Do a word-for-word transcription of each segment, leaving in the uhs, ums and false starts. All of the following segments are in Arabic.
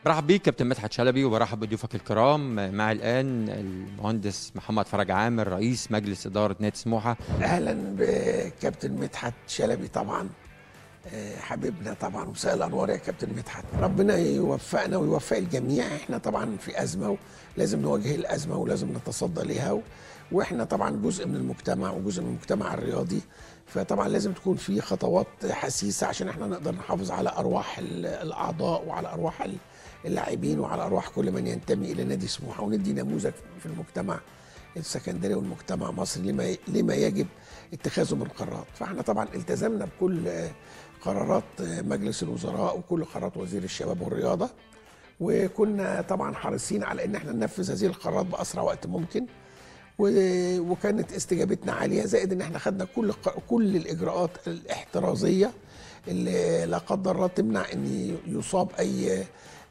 برحب بيك كابتن مدحت شلبي، وبرحب بضيوفك الكرام. معي الآن المهندس محمد فرج عامر، رئيس مجلس إدارة نادي سموحة. أهلا بكابتن مدحت شلبي طبعا، حبيبنا طبعا، ومساء الأنوار يا كابتن مدحت. ربنا يوفقنا ويوفق الجميع. احنا طبعا في أزمة ولازم نواجه الأزمة ولازم نتصدى ليها، واحنا طبعا جزء من المجتمع وجزء من المجتمع الرياضي، فطبعا لازم تكون في خطوات حسيسة عشان احنا نقدر نحافظ على أرواح الأعضاء وعلى أرواح اللاعبين وعلى أرواح كل من ينتمي إلى نادي سموحة، وندي نموذج في المجتمع السكندري والمجتمع مصر لما لما يجب اتخاذه من قرارات. فاحنا طبعا التزمنا بكل قرارات مجلس الوزراء وكل قرارات وزير الشباب والرياضة، وكنا طبعا حريصين على ان احنا ننفذ هذه القرارات باسرع وقت ممكن، وكانت استجابتنا عاليه، زائد ان احنا خدنا كل كل الاجراءات الاحترازيه اللي لا قدر الله تمنع ان يصاب اي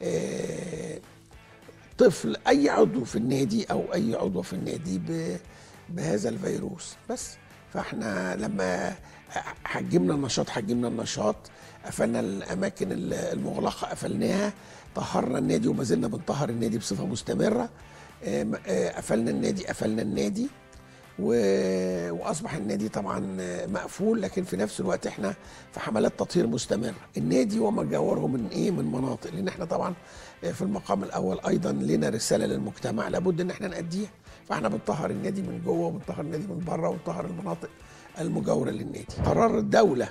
طفل، اي عضو في النادي او اي عضو في النادي بهذا الفيروس. بس فاحنا لما حجمنا النشاط حجمنا النشاط قفلنا الاماكن المغلقه، قفلناها، طهرنا النادي وما زلنا بنطهر النادي بصفه مستمره، قفلنا النادي قفلنا النادي واصبح النادي طبعا مقفول، لكن في نفس الوقت احنا في حملات تطهير مستمره النادي وما جاوره من ايه من مناطق، لان احنا طبعا في المقام الاول ايضا لنا رساله للمجتمع لابد ان احنا نأديها. فاحنا بنطهر النادي من جوه وبنطهر النادي من بره ونطهر المناطق المجاوره للنادي. قرار الدوله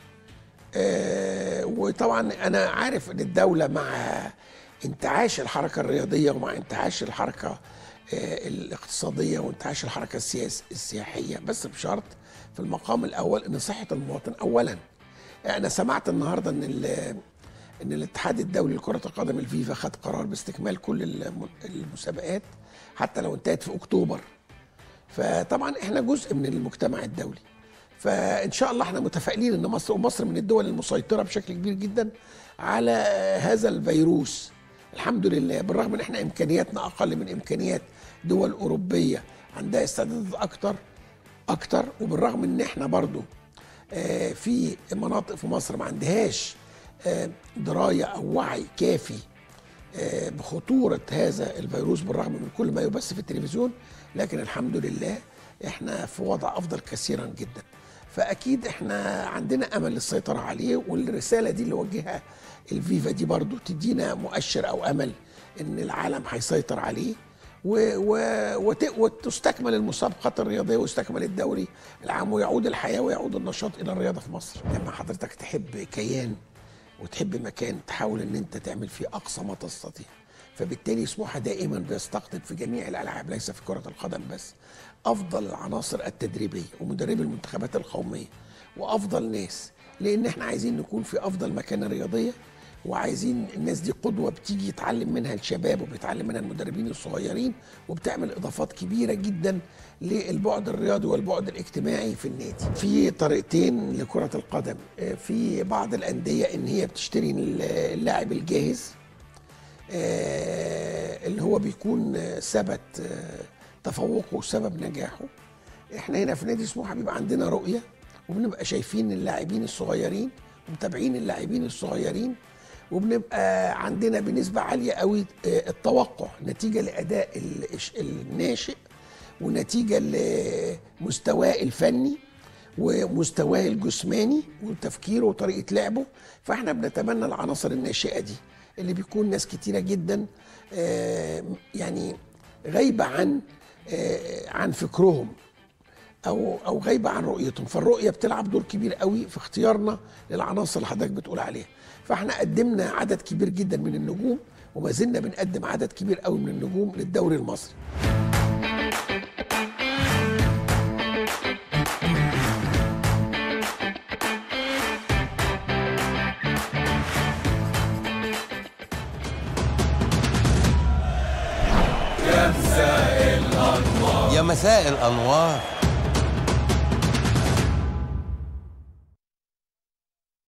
آه وطبعا انا عارف ان الدوله مع انتعاش الحركه الرياضيه ومع انتعاش الحركه آه الاقتصاديه وانتعاش الحركه السياس السياحيه، بس بشرط في المقام الاول ان صحه المواطن اولا. انا سمعت النهارده ان ان الاتحاد الدولي لكره القدم الفيفا خد قرار باستكمال كل المسابقات حتى لو انتهت في اكتوبر، فطبعا احنا جزء من المجتمع الدولي، فان شاء الله احنا متفائلين ان مصر ومصر من الدول المسيطره بشكل كبير جدا على هذا الفيروس الحمد لله، بالرغم ان احنا امكانياتنا اقل من امكانيات دول اوروبيه عندها استعداد اكتر اكتر وبالرغم ان احنا برضو آه في مناطق في مصر ما عندهاش آه درايه او وعي كافي آه بخطوره هذا الفيروس بالرغم من كل ما يبث في التلفزيون، لكن الحمد لله احنا في وضع افضل كثيرا جدا. فاكيد احنا عندنا امل للسيطره عليه، والرساله دي اللي وجهها الفيفا دي برضو تدينا مؤشر او امل ان العالم هيسيطر عليه و و وت وتستكمل المسابقات الرياضيه ويستكمل الدوري العام ويعود الحياه ويعود النشاط الى الرياضه في مصر. لما حضرتك تحب كيان وتحب مكان تحاول ان انت تعمل فيه اقصى ما تستطيع، فبالتالي سموحه دائما بيستقطب في جميع الالعاب ليس في كره القدم بس افضل العناصر التدريبيه ومدربي المنتخبات القوميه وافضل ناس، لان احنا عايزين نكون في افضل مكانه رياضيه، وعايزين الناس دي قدوه بتيجي يتعلم منها الشباب وبيتعلم منها المدربين الصغيرين، وبتعمل اضافات كبيره جدا للبعد الرياضي والبعد الاجتماعي في النادي. في طريقتين لكره القدم، في بعض الانديه ان هي بتشتري اللاعب الجاهز اللي هو بيكون ثبت تفوقه وسبب نجاحه. احنا هنا في نادي سموحه بيبقى عندنا رؤيه وبنبقى شايفين اللاعبين الصغيرين ومتابعين اللاعبين الصغيرين، وبنبقى عندنا بنسبه عاليه قوي التوقع نتيجه لاداء الناشئ ونتيجه لمستواه الفني ومستواه الجسماني وتفكيره وطريقه لعبه. فاحنا بنتمنى العناصر الناشئه دي اللي بيكون ناس كتيره جدا يعني غايبه عن عن فكرهم او او غايبه عن رؤيتهم، فالرؤيه بتلعب دور كبير قوي في اختيارنا للعناصر اللي حضرتك بتقول عليها. فاحنا قدمنا عدد كبير جدا من النجوم وما زلنا بنقدم عدد كبير قوي من النجوم للدوري المصري. يا مساء الأنوار،